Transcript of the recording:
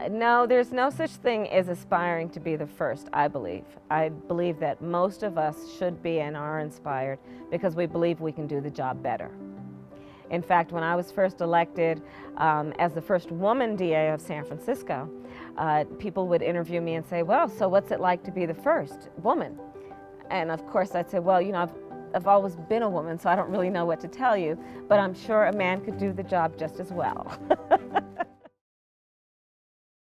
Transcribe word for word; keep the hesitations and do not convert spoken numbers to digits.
No, there's no such thing as aspiring to be the first, I believe. I believe that most of us should be and are inspired because we believe we can do the job better. In fact, when I was first elected um, as the first woman D A of San Francisco, uh, people would interview me and say, well, so what's it like to be the first woman? And of course I'd say, well, you know, I've, I've always been a woman, so I don't really know what to tell you, but I'm sure a man could do the job just as well.